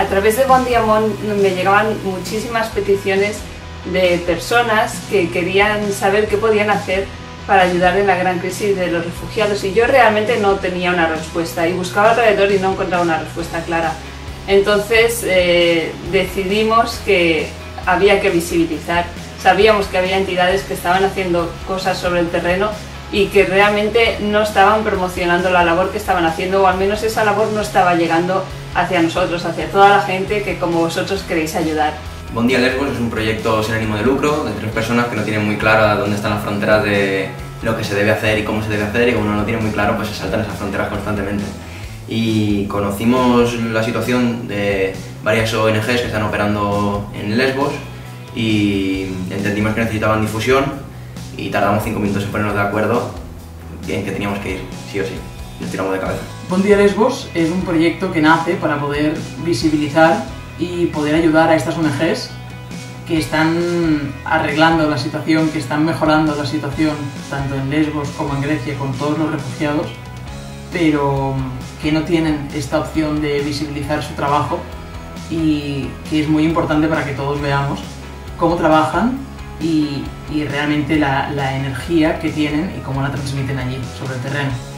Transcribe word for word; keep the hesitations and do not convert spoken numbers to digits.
través de Bon Dia Món me llegaban muchísimas peticiones de personas que querían saber qué podían hacer para ayudar en la gran crisis de los refugiados, y yo realmente no tenía una respuesta y buscaba alrededor y no encontraba una respuesta clara. Entonces eh, decidimos que había que visibilizar. Sabíamos que había entidades que estaban haciendo cosas sobre el terreno y que realmente no estaban promocionando la labor que estaban haciendo, o al menos esa labor no estaba llegando hacia nosotros, hacia toda la gente que como vosotros queréis ayudar. Bon Dia Lesbos es un proyecto sin ánimo de lucro de tres personas que no tienen muy claro dónde están las fronteras de lo que se debe hacer y cómo se debe hacer, y como no lo tienen muy claro, pues se saltan esas fronteras constantemente. Y conocimos la situación de varias O N Ges que están operando en Lesbos y entendimos que necesitaban difusión, y tardamos cinco minutos en ponernos de acuerdo en que teníamos que ir, sí o sí. Nos tiramos de cabeza. Bon Dia Lesbos es un proyecto que nace para poder visibilizar y poder ayudar a estas O N Ges que están arreglando la situación, que están mejorando la situación tanto en Lesbos como en Grecia con todos los refugiados, pero que no tienen esta opción de visibilizar su trabajo, y que es muy importante para que todos veamos cómo trabajan y, y realmente la, la energía que tienen y cómo la transmiten allí, sobre el terreno.